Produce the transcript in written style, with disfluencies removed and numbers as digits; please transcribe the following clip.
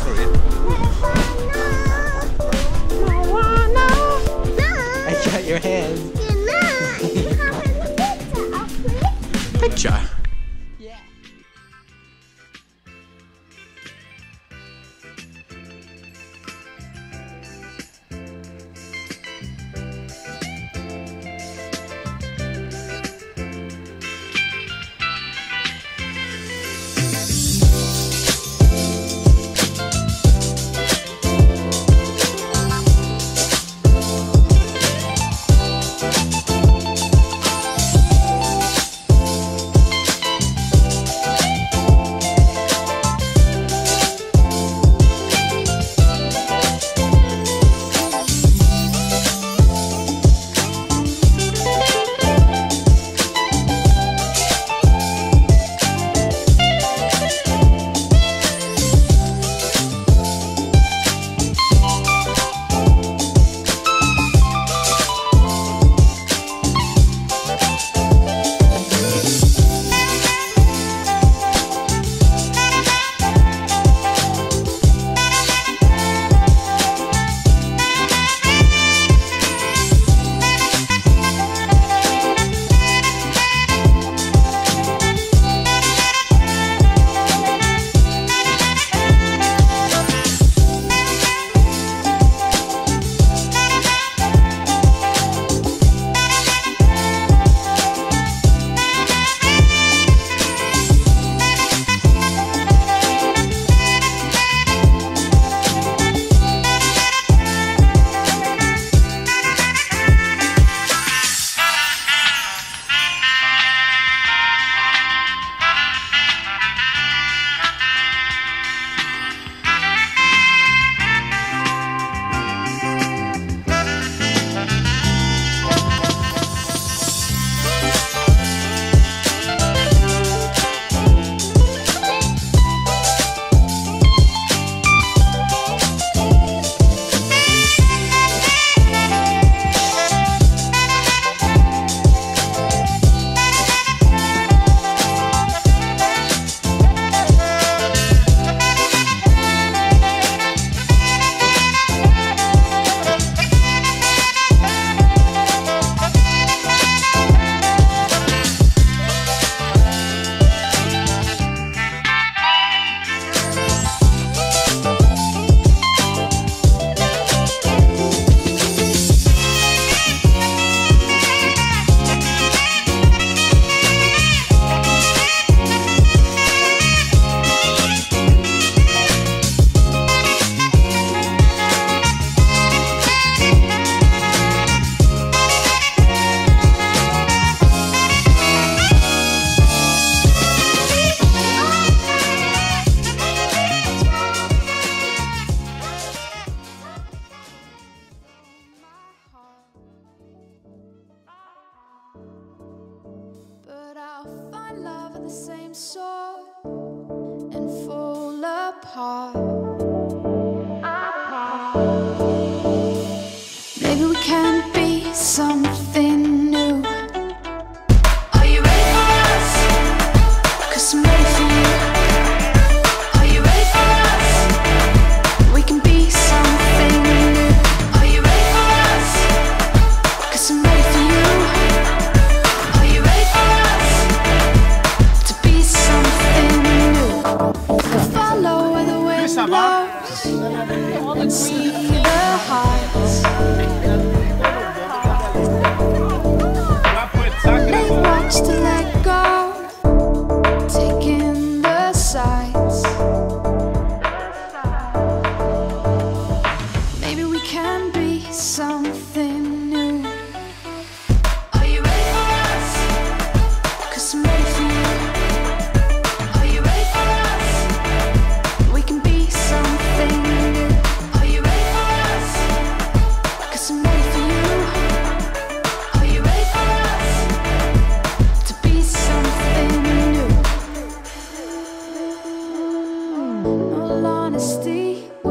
Sorry. I got your hands. Picture. Yeah. Love of the same sort and fall apart. Maybe we can be something new. Are you ready for us? 'Cause I'm ready for you. Are you ready for us? We can be something new. Are you ready for us? 'Cause I'm ready for you. Are you ready for us? To be something new. Follow where the wind blows and see the heights. Watch to let go, take in the sights. Maybe we can be something new. Are you ready for us? 'Cause I'm ready for you. Are you ready for us? We can be something new. Are you ready for us? 'Cause I'm ready for you. Are you ready for us? To be something new. All honesty,